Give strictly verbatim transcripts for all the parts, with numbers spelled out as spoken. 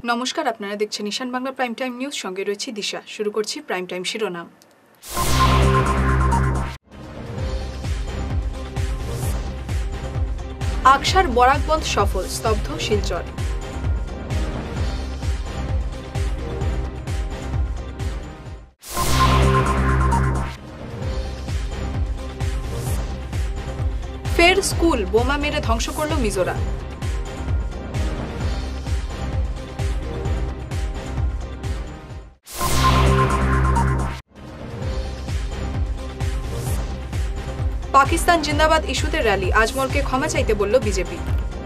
নমস্কার, আপনারা দেখছেন Ishan Bangla prime time news. সঙ্গে রয়েছে দিশা। শুরু করছি প্রাইম টাইম শিরোনাম। আকসার বরাক বন্ধ সফল, স্তব্ধ শিলচর। ফের স্কুল বোমা মেরে ধ্বংস করল মিজোরাম। পাকিস্তান জিন্দাবাদ ইস্যুতে র্যালি, আজমলকে ক্ষমা চাইতে বলল বিজেপি।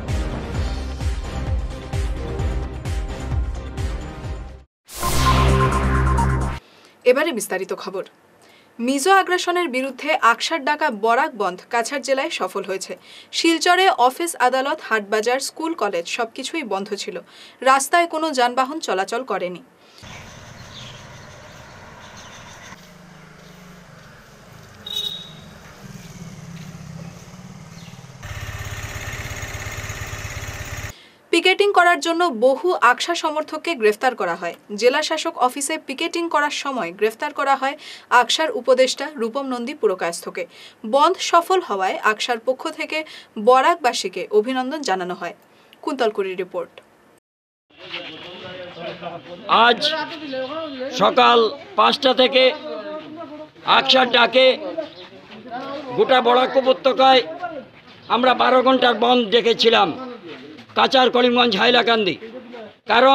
এবারে বিস্তারিত খবর। মিজো আগ্রাসনের বিরুদ্ধে আকসার ডাকা বরাক বন্ধ কাছাড় জেলায় সফল হয়েছে। শিলচরে অফিস, আদালত, হাটবাজার, স্কুল, কলেজ সবকিছুই বন্ধ ছিল। রাস্তায় কোনো যানবাহন চলাচল করেনি। পিকেটিং করার জন্য বহু আকসা সমর্থককে গ্রেফতার করা হয়। জেলা শাসক অফিসে পিকেটিং করার সময় গ্রেফতার করা হয় আকসার উপদেষ্টা রূপম নন্দী পুরকায়স্থকে। বন্ধ সফল হওয়ায় আকসার পক্ষ থেকে বরাকবাসীকে অভিনন্দন জানানো হয়। কুন্তলকুড়ির রিপোর্ট। আজ সকাল পাঁচটা থেকে আকসার ডাকে গোটা বরাক উপত্যকায় আমরা বারো ঘন্টার বন্ধ ডেকেছিলাম কাচার, করিমগঞ্জ, হাইলাকান্দি। কারণ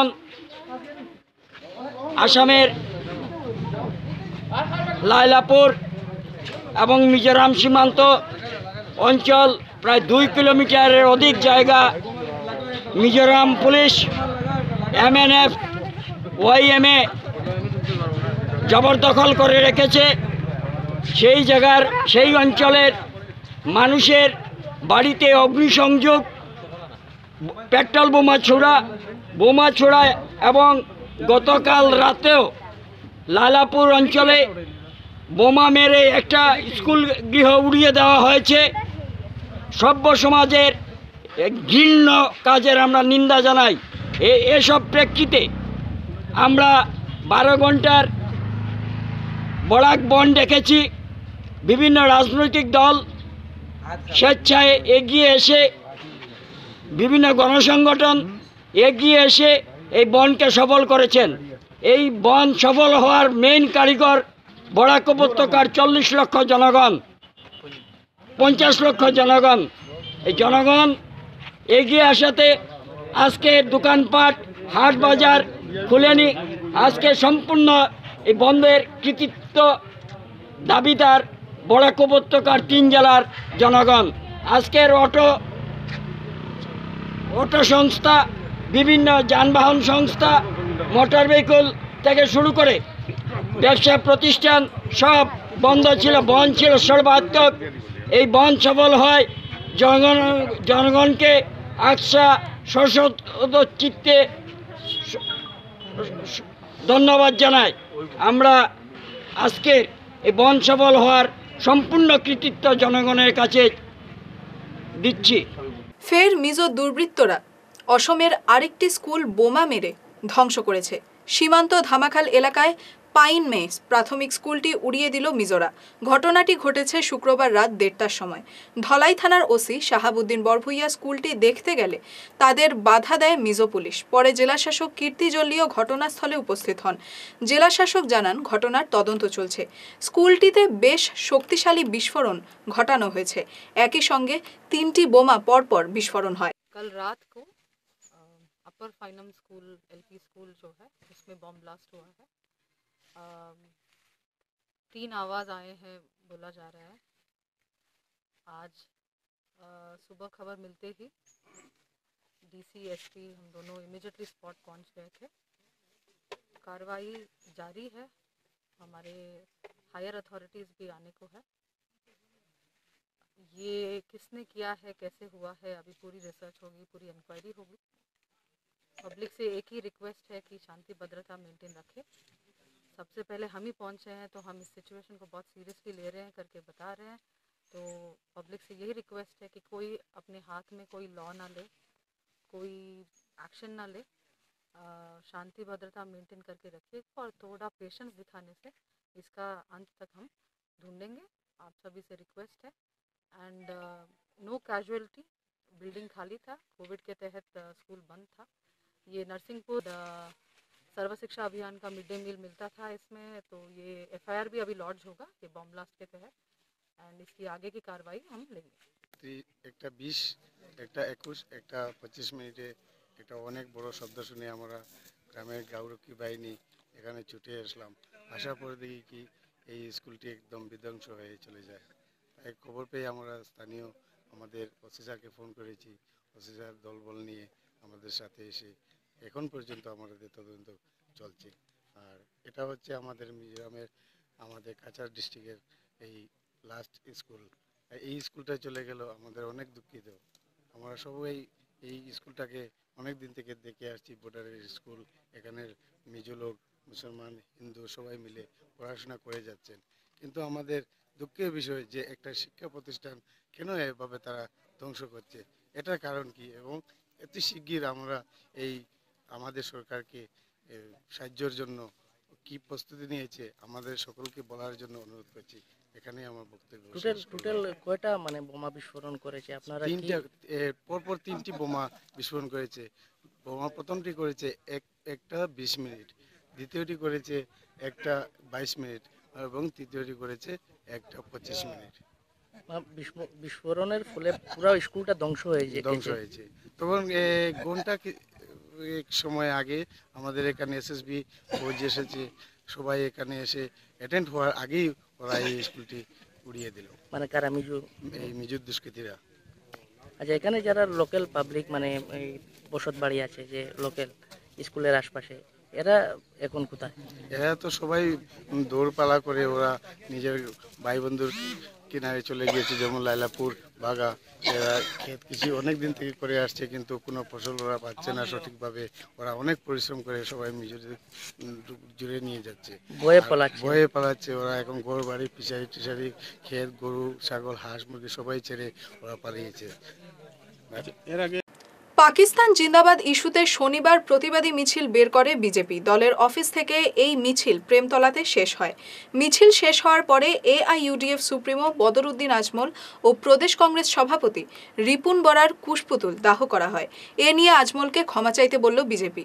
আসামের লাইলাপুর এবং মিজোরাম সীমান্ত অঞ্চল প্রায় দুই কিলোমিটারের অধিক জায়গা মিজোরাম পুলিশ, এমএনএফ, ওয়াইএমএ জবরদখল করে রেখেছে। সেই জায়গার সেই অঞ্চলের মানুষের বাড়িতে অগ্নিসংযোগ, পেট্রোল বোমা ছোড়া বোমা ছোড়া এবং গতকাল রাতেও লালাপুর অঞ্চলে বোমা মেরে একটা স্কুল গৃহ উড়িয়ে দেওয়া হয়েছে। সভ্য সমাজের ঘৃণ্য কাজের আমরা নিন্দা জানাই। এসব প্রেক্ষিতে আমরা বারো ঘন্টার বরাক বন্ধ ডেকেছি। বিভিন্ন রাজনৈতিক দল স্বেচ্ছায় এগিয়ে এসে, বিভিন্ন গণসংগঠন এগিয়ে এসে এই বনকে সফল করেছেন। এই বন সফল হওয়ার মেইন কারিগর বরাক উপত্যকার চল্লিশ লক্ষ জনগণ, পঞ্চাশ লক্ষ জনগণ। এই জনগণ এগিয়ে আসাতে আজকে দোকানপাট, হাট বাজার খুলেনি। আজকে সম্পূর্ণ এই বন্ধের কৃতিত্ব দাবিদার বরাক উপত্যকার তিন জেলার জনগণ। আজকের অটো অটো সংস্থা, বিভিন্ন যানবাহন সংস্থা, মোটর ভেহিকল থেকে শুরু করে ব্যবসা প্রতিষ্ঠান সব বন্ধ ছিল, বন্ধ ছিল সর্বাত্মক। এই বন্ধ সফল হয় জনগণ জনগণকে আকসা সশস্ত্র চিত্তে ধন্যবাদ জানাই। আমরা আজকের এই বন্ধ সফল হওয়ার সম্পূর্ণ কৃতিত্ব জনগণের কাছে দিচ্ছি। ফের মিজো দুর্বৃত্তরা অসমের আরেকটি স্কুল বোমা মেরে ধ্বংস করেছে। সীমান্ত ধামাখাল এলাকায় পাইন মেস প্রাথমিক স্কুলটি উড়িয়ে দিল মিজোরা। ঘটনাটি ঘটেছে শুক্রবার রাত দেড়টার সময়। ধলাই থানার ওসি শাহাবুদ্দিন বরভুইয়া স্কুলটি দেখতে গেলে তাদের বাধা দেয় মিজো পুলিশ। পরে জেলাশাসক কীর্তি জল্লিও ঘটনাস্থলে উপস্থিত হন। জেলাশাসক জানান, ঘটনার তদন্ত চলছে। স্কুলটিতে বেশ শক্তিশালী বিস্ফোরণ ঘটানো হয়েছে। একই সঙ্গে তিনটি বোমা পরপর বিস্ফোরণ হয়। कल रात को अपर फाइनम स्कूल एलपी स्कूल जो है उसमें बॉम्ब ब्लास्ट हुआ है। आ, तीन आवाज़ आए हैं बोला जा रहा है। आज आ, सुबह खबर मिलते ही डीसी एसपी हम दोनों इमीडिएटली स्पॉट पहुंच गए थे। कार्रवाई जारी है, हमारे हायर अथॉरिटीज़ भी आने को है। ये किसने किया है, कैसे हुआ है, अभी पूरी रिसर्च होगी, पूरी इंक्वायरी होगी। पब्लिक से एक ही रिक्वेस्ट है कि शांति भद्रता मेंटेन रखें। सबसे पहले हम ही पहुंचे हैं तो हम इस सिचुएशन को बहुत सीरियसली ले रहे हैं करके बता रहे हैं। तो पब्लिक से यही रिक्वेस्ट है कि कोई अपने हाथ में कोई लॉ ना ले, कोई एक्शन ना ले। शांति भद्रता मेंटेन करके रखिए और थोड़ा पेशेंस दिखाने से इसका अंत तक हम ढूंढेंगे। आप सभी से रिक्वेस्ट है। एंड नो कैजुअलिटी, बिल्डिंग खाली था, कोविड के तहत स्कूल बंद था। ये नरसिंहपुर सर्व शिक्षा अभियान का मिड डे मील मिलता था इसमें, तो ये एफ आई आर भी अभी लॉन्च होगा ये बम ब्लास्ट के तहत, एंड इसकी आगे की कार्रवाई हम लेंगे। एक बीस एक एकुश एक पचिस मिनिटे एक अनेक बड़ो शब्द शुने हमारा ग्रामेर गौरक्षी बाहिनी एखाने छुटे आसलाम। आसार पर देखी कि এই স্কুলটি একদম বিধ্বংস হয়ে চলে যায়। তাই খবর পেয়ে আমরা স্থানীয় আমাদের ওসি স্যারকে ফোন করেছি। ওসি স্যার দলবল নিয়ে আমাদের সাথে এসে এখন পর্যন্ত আমাদের তদন্ত চলছে। আর এটা হচ্ছে আমাদের মিজোরামের আমাদের কাছাড় ডিস্ট্রিক্টের এই লাস্ট স্কুল। এই স্কুলটা চলে গেল আমাদের অনেক দুঃখিত। আমরা সবাই এই স্কুলটাকে অনেক দিন থেকে দেখে আসছি, বর্ডারের স্কুল। এখানের মিজো লোক, মুসলমান, হিন্দু সবাই মিলে পড়াশোনা করে যাচ্ছেন, কিন্তু আমাদের দুঃখের বিষয় যে একটা শিক্ষা প্রতিষ্ঠান কেন এভাবে তারা ধ্বংস করছে, এটার কারণ কি এবং অতি শিগগির আমরা এই আমাদের সরকারকে সাহায্যের জন্য কি প্রস্তুতি নিয়েছে আমাদের সকলকে বলার জন্য অনুরোধ করছি। এখানে আমার বক্তব্য। টোটাল টোটাল কয়টা মানে বোমা বিস্ফোরণ করেছে আপনারা? তিনটা, পরপর তিনটি বোমা বিস্ফোরণ করেছে। বোমা প্রথমটি করেছে এক একটা বিশ মিনিট, দ্বিতীয়টি করেছে একটা বাইশ মিনিট এবং তৃতীয়টি করেছে একটা পঁচিশ মিনিট। বিস্ফোরণের ফলে পুরো স্কুলটা ধ্বংস হয়েছে ধ্বংস হয়েছে তখন ঘন্টা এক সময় আগে আমাদের এখানে এসএসবি ফৌজ এসেছে, সবাই এখানে এসে অ্যাটেন্ড হওয়ার আগেই ওরা এই স্কুলটি উড়িয়ে দিল। মানে কারা? মিজু, এই মিজু দুষ্কৃতীরা। আচ্ছা, এখানে যারা লোকাল পাবলিক মানে এই বসত বাড়ি আছে যে লোকাল স্কুলের আশপাশে, এরা এখন কোথায়? এরা তো সবাই দৌড়পালা করে ওরা নিজের ভাই বন্ধুর কিনারে চলে গিয়েছে, যেমন লাইলাপুর, বাগা। এরা ক্ষেত কৃষি অনেক দিন থেকে করে আসছে, কিন্তু কোনো ফসল ওরা পাচ্ছে না সঠিকভাবে। ওরা অনেক পরিশ্রম করে সবাই নিজেদের জুড়ে নিয়ে যাচ্ছে, ভয়ে পালাচ্ছে ভয়ে পালাচ্ছে ওরা এখন ঘর বাড়ি, ফিশারি টিশারি, ক্ষেত, গরু, ছাগল, হাঁস, মুরগি সবাই ছেড়ে ওরা পালিয়েছে। এর আগে পাকিস্তান জিন্দাবাদ ইস্যুতে শনিবার প্রতিবাদী মিছিল বের করে বিজেপি। দলের অফিস থেকে এই মিছিল প্রেমতলাতে শেষ হয়। মিছিল শেষ হওয়ার পরে এআইইউডিএফ সুপ্রিমো বদরুদ্দিন আজমল ও প্রদেশ কংগ্রেস সভাপতি রিপুন বরার কুশপুতুল দাহ করা হয়। এ নিয়ে আজমলকে ক্ষমা চাইতে বলল বিজেপি।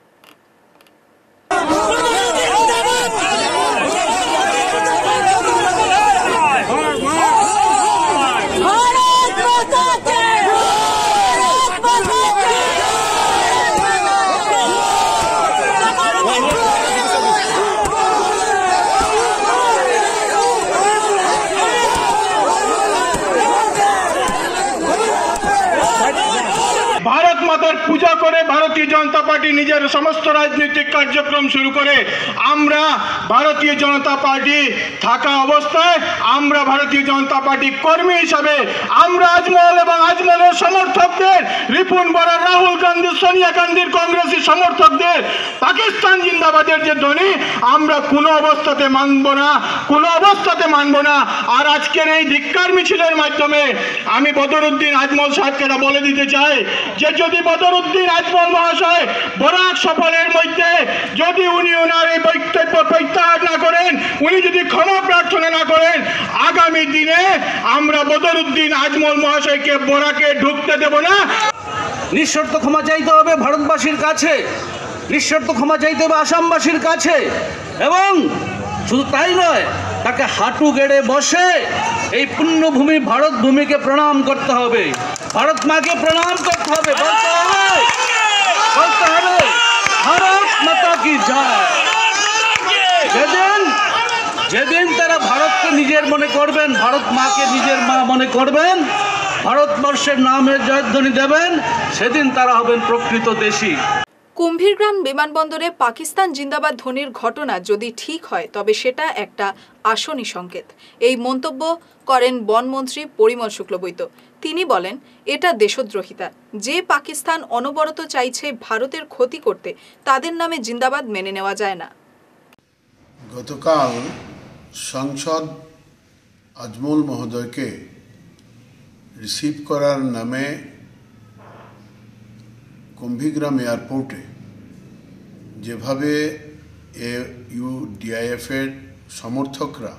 भारत मातार पूजा करे भारतीय जनता पार्टी निजेर समस्त राजनीतिक कार्यक्रम शुरू करे आमरा भारतीय जनता पार्टी थाका अवस्थाय आमरा भारतीय जनता पार्टी कर्मी हिसाबे आमरा आजमल एवं आजमलेर समर्थकदेर रिपुन बरा राहुल गांधी सोनिया गांधीर कांग्रेसी समर्थकदेर पाकिस्तान जिंदाबादेर जे ध्वनि आमरा कोनो अवस्थाते मानब ना कोनो अवस्थाते मानब ना। और आजकेर एई धिक्कार मिছিলের माध्यमे आमी बदरुद्दीन आजमल साहेबके बोले दिते चाই যে যদি বদরুদ্দিন আজমল মহাশয় বরাক সফরের মধ্যে যদি উনি ওনার এই বক্তব্য প্রত্যাহার না করেন, উনি যদি ক্ষমা প্রার্থনা না করেন, আগামী দিনে আমরা বদরুদ্দিন আজমল মহাশয়কে বরাকে ঢুকতে দেব না। নিঃশর্ত ক্ষমা চাইতে হবে ভারতবাসীর কাছে, নিঃশর্ত ক্ষমা চাইতে হবে আসামবাসীর কাছে, এবং শুধু তাই নয়, তাকে হাঁটু গেড়ে বসে এই পুণ্যভূমি ভারত ভূমিকে প্রণাম করতে হবে, ভারত মাকে প্রণাম করতে হবে, বলতে হবে বলতে হবে ভারত মাতা কি জয়। যেদিন যেদিন তারা ভারতকে নিজের মনে করবেন, ভারত মাকে নিজের মা মনে করবেন, ভারতবর্ষের নামের জয়ধ্বনি দেবেন, সেদিন তারা হবেন প্রকৃত দেশী। কুম্ভীরগ্রাম বিমানবন্দরে পাকিস্তান জিন্দাবাদ ধ্বনির ঘটনা যদি ঠিক হয় তবে সেটা একটা আশনি সংকেত। এই মন্তব্য করেন বনমন্ত্রী পরিমল শুক্লবৈদ্য। তিনি বলেন, এটা দেশদ্রোহিতা। যে পাকিস্তান অনবরত চাইছে ভারতের ক্ষতি করতে, তাদের নামে জিন্দাবাদ মেনে নেওয়া যায় না। গতকাল সাংসদ আজমল মহোদয়কে রিসিভ করার নামে কুম্ভীগ্রাম এয়ারপোর্টে যেভাবে এ ইউডিআইএফের সমর্থকরা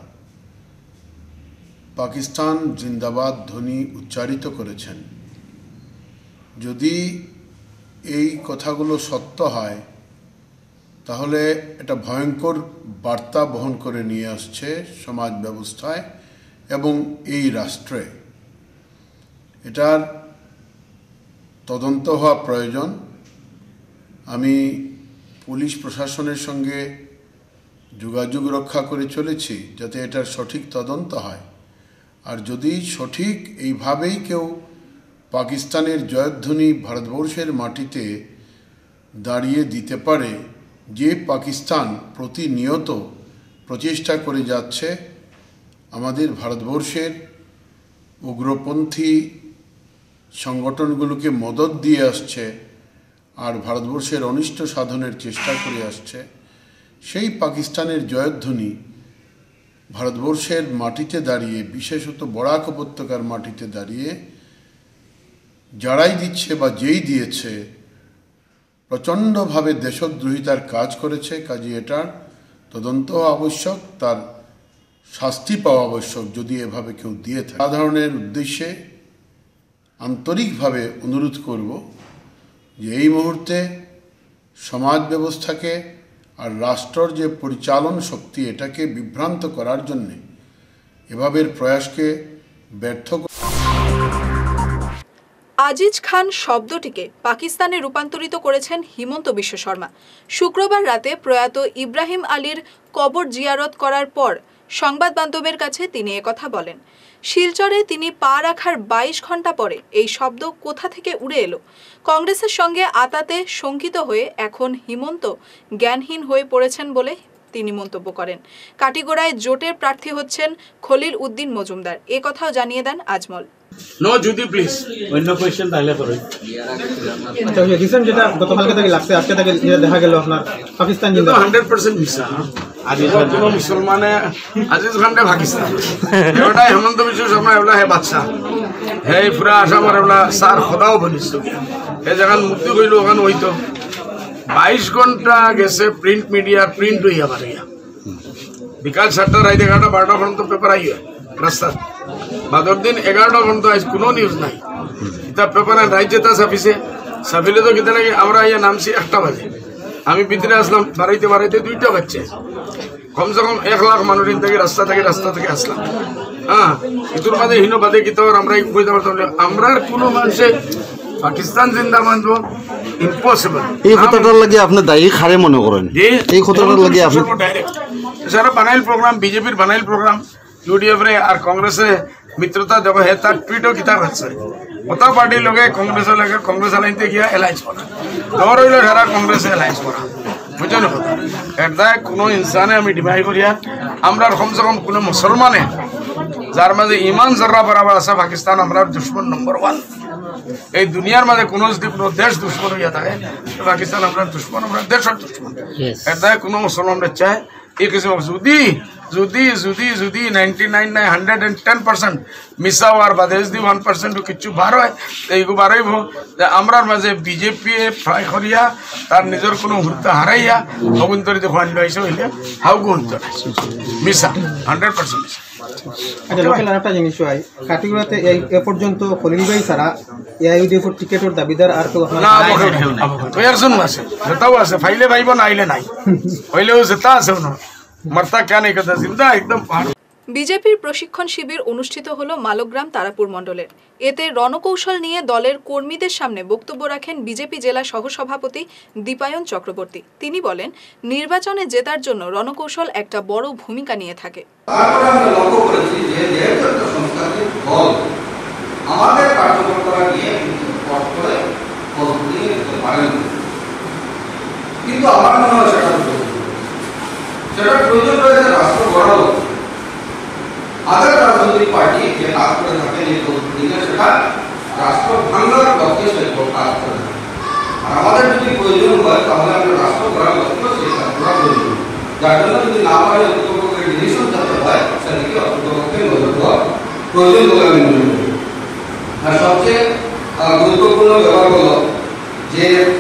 পাকিস্তান জিন্দাবাদ ধ্বনি উচ্চারিত করেছেন, যদি এই কথাগুলো সত্য হয় তাহলে এটা ভয়ঙ্কর বার্তা বহন করে নিয়ে আসছে সমাজ ব্যবস্থায় এবং এই রাষ্ট্রে। এটার তদন্ত হওয়া প্রয়োজন। আমি পুলিশ প্রশাসনের সঙ্গে যোগাযোগ রক্ষা করে চলেছি যাতে এটার সঠিক তদন্ত হয়। আর যদি সঠিক এইভাবেই কেউ পাকিস্তানের জয়ধ্বনি ভারতবর্ষের মাটিতে দাঁড়িয়ে দিতে পারে, যে পাকিস্তান প্রতিনিয়ত প্রচেষ্টা করে যাচ্ছে আমাদের ভারতবর্ষের উগ্রপন্থী সংগঠনগুলোকে মদত দিয়ে আসছে আর ভারতবর্ষের অনিষ্ট সাধনের চেষ্টা করে আসছে, সেই পাকিস্তানের জয়ধ্বনি ভারতবর্ষের মাটিতে দাঁড়িয়ে, বিশেষত বরাক উপত্যকার মাটিতে দাঁড়িয়ে যারাই দিচ্ছে বা যেই দিয়েছে প্রচণ্ডভাবে দেশদ্রোহিতার কাজ করেছে। কাজে এটার তদন্ত আবশ্যক, তার শাস্তি পাওয়া আবশ্যক যদি এভাবে কেউ দিয়ে থাকে। সাধারণের উদ্দেশ্যে আন্তরিকভাবে অনুরোধ করব যে এই মুহূর্তে সমাজ ব্যবস্থাকে আর রাষ্ট্রের যে পরিচালন শক্তি এটাকে বিভ্রান্ত করার জন্যে এভাবের প্রয়াসকে ব্যর্থ। আজিজ খান শব্দটিকে পাকিস্তানে রূপান্তরিত করেছেন হিমন্ত বিশ্ব শর্মা। শুক্রবার রাতে প্রয়াত ইব্রাহিম আলীর কবর জিয়ারত করার পর সংবাদ মাধ্যমের কাছে তিনি একথা বলেন। শিলচরে তিনি পা রাখার বাইশ ঘন্টা পরে এই শব্দ কোথা থেকে উড়ে এলো? কংগ্রেসের সঙ্গে আতাতে শঙ্কিত হয়ে এখন হিমন্ত জ্ঞানহীন হয়ে পড়েছেন বলে তিনি মন্তব্য করেন। কাটিগড়ায় জোটের প্রার্থী হচ্ছেন খলিল উদ্দিন মজুমদার, এ কথাও জানিয়ে দেন আজমল। নো যদি প্লিজ অন্য কোশ্চেন তাহলে করো। আচ্ছা, ওই রিসেন্ট যেটা গতকালকে থেকে লাগছে, আজকে থেকে যেটা দেখা গেল আপনার পাকিস্তান জিন্দাবাদ, হান্ড্রেড পার্সেন্ট মিশা। আজিজ খান কোনো মুসলমানে আজিজ খানটা পাকিস্তান, এটা হেমন্ত বিশ্ব শর্মা এগুলা হে বাদশাহ, হে পুরা আসামের এগুলা সার খোদাও বলিস, হে যেখান মুক্তি কইল ওখানে হইতো বাইশ ঘন্টা গেছে প্রিন্ট মিডিয়া, প্রিন্ট হইয়া বাড়িয়া বিকাল সাতটা রাইতে এগারোটা বারোটা পর্যন্ত পেপার আইয়া রাস্তা, বাদর দিন এগারোটা পর্যন্ত আজ কোনো নিউজ নাই। এটা পেপারে রাইট যেটা ছাপিছে, ছাপিলে তো কিতা লাগে আমরা ইয়া নামছি একটা বাজে, আমি ভিতরে আসলাম বাড়াইতে বাড়াইতে দুইটা বাজছে, কমসে কম এক লাখ মানুষ থেকে রাস্তা থেকে রাস্তা থেকে আসলাম। হ্যাঁ, ইতুর মাঝে হীন বাদে কিতা আমরা বুঝতে পারতাম আমরা কোনো মানুষে পাকিস্তান জিন্দা মানবো ইম্পসিবল। এই কথাটার লাগে আপনি দায়ী খারে মনে করেন? এই কথাটার লাগে আপনি ডাইরেক্ট সারা বানাইল প্রোগ্রাম, বিজেপির বানাইল প্রোগ্রাম, ইউডিএফ রে আর কংগ্রেসে মিত্রতা দেব হে তার টুইটও কিতাব আছে। ওটা পার্টির লোকে কংগ্রেসের লোকে কংগ্রেস আলাইনতে গিয়া এলায়েন্স করা, দর হইল সারা কংগ্রেসে এলায়েন্স করা, বুঝছেন কথা? এটা কোনো ইনসানে আমি ডিমাই করিয়া আমরা কমসে কম কোনো মুসলমানে যার মাঝে ইমান জর্রা বরাবর আছে, পাকিস্তান আমরা দুশ্মন নম্বর ওয়ান। এই দুনিয়ার মাঝে কোনো যদি কোনো দেশ দুশ্মন হইয়া থাকে, পাকিস্তান আমরা দুশ্মন, আমরা দেশের দুশ্মন। এটা কোনো মুসলমানরা চায় এই কিছু যদি যদি যদি যদি নাইনটি নাইন নাই হান্ড্রেড এন্ড টেন পার্সেন্ট মিশা হওয়ার বাদে যদি ওয়ান পার্সেন্ট কিছু বার হয় এইগু বাড়াইব যে আমরার মাঝে বিজেপি ফ্রাই করিয়া তার নিজের কোনো হুর্তা হারাইয়া অগুন্তরিত ফান্ড হয়েছে হইলে হাউগু হুর্তা মিশা হান্ড্রেড পার্সেন্ট মিশা। আচ্ছা, লোকাল আরেকটা জিনিস হয়, কাটিগড়াতে এই এ পর্যন্ত খলিল ভাই ছাড়া এআইইউডিএফের টিকেটের দাবিদার আর কেউ আপনার আছে? যেটাও আছে, ফাইলে ভাইব না আইলে নাই, হইলেও যেটা আছে মারতা কেন এই কথা চিন্তা একদম। বিজেপির প্রশিক্ষণ শিবির অনুষ্ঠিত হলো মালগ্রাম তারাপুর মণ্ডলের। এতে রণকৌশল নিয়ে দলের কর্মীদের সামনে বক্তব্য রাখেন বিজেপি জেলা সহসভাপতি দীপায়ন চক্রবর্তী। তিনি বলেন, নির্বাচনে জেতার জন্য রণকৌশল একটা বড় ভূমিকা নিয়ে থাকে। কিন্তু আমার মনে হয় সেটা সেটা প্রয়োজন রয়েছে রাষ্ট্র গড়ালো। আদার রাজনৈতিক পার্টি যে কাজ করে থাকেন এই দিনে সেটা রাষ্ট্র ভাঙার লক্ষ্যে সে কাজ করে থাকে। আর আমাদের যদি প্রয়োজন হয় তাহলে আমরা রাষ্ট্র গড়ার লক্ষ্যে সেই কাজ করা প্রয়োজন, যার জন্য যদি না পারে অন্তর্পক্ষের ডিসিশন যাতে হয় সেদিকে অন্তর্পক্ষের নজর দেওয়া প্রয়োজন বলে আমি মনে করি। আর সবচেয়ে গুরুত্বপূর্ণ ব্যাপার হলো যে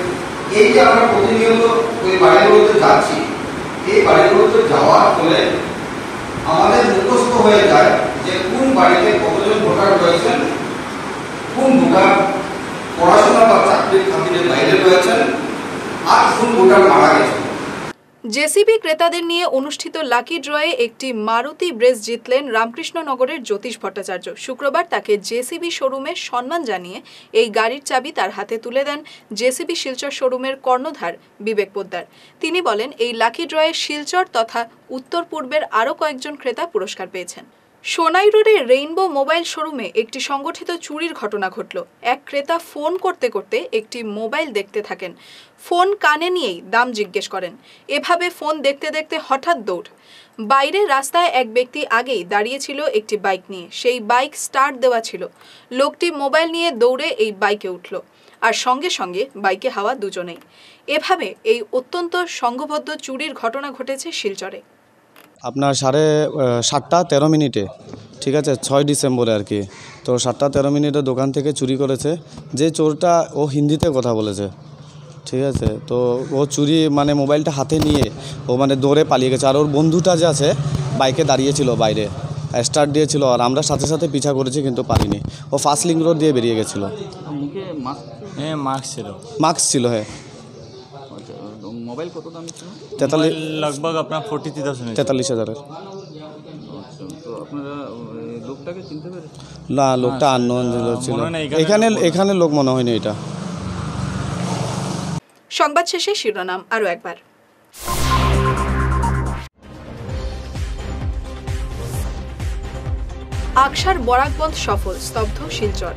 এই যে আমরা প্রতিনিয়ত ওই বাড়িগুলোতে যাচ্ছি, এই বাড়িগুলোতে যাওয়ার ফলে আমাদের মুখস্থ হয়ে যায় যে কোন বাড়িতে কতজন ভোটার রয়েছেন, কোন ভোটার পড়াশোনা বা চাকরির খাতিরে বাইরে রয়েছেন, আর কোন ভোটার মারা গেছেন। জেসিবি ক্রেতাদের নিয়ে অনুষ্ঠিত লাকি ড্রয়ে একটি মারুতি ব্রেজ জিতলেন রামকৃষ্ণনগরের জ্যোতিষ ভট্টাচার্য। শুক্রবার তাকে জেসিবি শোরুমে সম্মান জানিয়ে এই গাড়ির চাবি তার হাতে তুলে দেন জেসিবি শিলচর শোরুমের কর্ণধার বিবেক পোদ্দার। তিনি বলেন, এই লাকি ড্রয়ে শিলচর তথা উত্তর পূর্বের আরও কয়েকজন ক্রেতা পুরস্কার পেয়েছেন। সোনাই রোডের রেইনবো মোবাইল শোরুমে একটি সংগঠিত চুরির ঘটনা ঘটল। এক ক্রেতা ফোন করতে করতে একটি মোবাইল দেখতে থাকেন। ফোন কানে নিয়েই দাম জিজ্ঞেস করেন। এভাবে ফোন দেখতে দেখতে হঠাৎ দৌড়। বাইরে রাস্তায় এক ব্যক্তি আগেই দাঁড়িয়েছিল একটি বাইক নিয়ে। সেই বাইক স্টার্ট দেওয়া ছিল। লোকটি মোবাইল নিয়ে দৌড়ে এই বাইকে উঠল, আর সঙ্গে সঙ্গে বাইকে হাওয়া দুজনেই। এভাবে এই অত্যন্ত সংঘবদ্ধ চুরির ঘটনা ঘটেছে শিলচরে। আপনার সাড়ে সাতটা তেরো মিনিটে, ঠিক আছে, ছয় ডিসেম্বরে আর কি। তো সাতটা তেরো মিনিটে দোকান থেকে চুরি করেছে। যে চোরটা ও হিন্দিতে কথা বলেছে, ঠিক আছে। তো ও চুরি মানে মোবাইলটা হাতে নিয়ে ও মানে দৌড়ে পালিয়ে গেছে। আর ওর বন্ধুটা যে আছে বাইকে দাঁড়িয়েছিল বাইরে, স্টার্ট দিয়েছিল, আর আমরা সাথে সাথে পিছা করেছি কিন্তু পারিনি। ও ফার্স্ট লিঙ্ক রোড দিয়ে বেরিয়ে গেছিলো। হ্যাঁ, মাস্ক ছিল। মাস্ক ছিল, হ্যাঁ। মোবাইল কত দামি ছিল? তেতাল্লিশ, লগভগ আপনার ফোর্টি থ্রি থাউজেন্ড তেতাল্লিশ হাজারের। তো আপনারা লোকটাকে চিনতে পেরেছেন? না, লোকটা আননোন ছিল। এখানে এখানে লোক মনে হয়নি এটা। সংবাদ শেষে শিরোনাম আরও একবার। আকসার বরাকবন্ধ সফল, স্তব্ধ শিলচর।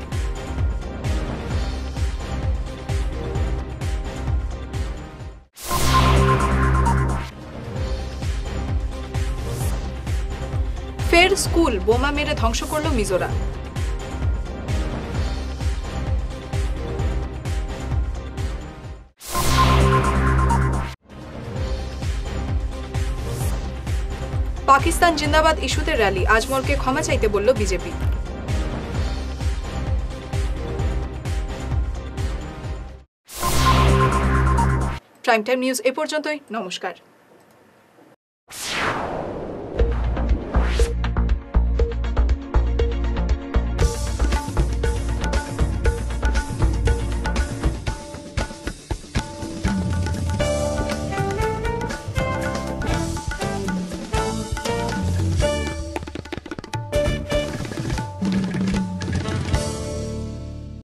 ফের স্কুল বোমা মেরে ধ্বংস করল মিজোরাম। পাকিস্তান জিন্দাবাদ ইস্যুতে র্যালি, আজমলকে ক্ষমা চাইতে বলল বিজেপি। প্রাইম টাইম নিউজ এ পর্যন্তই। নমস্কার।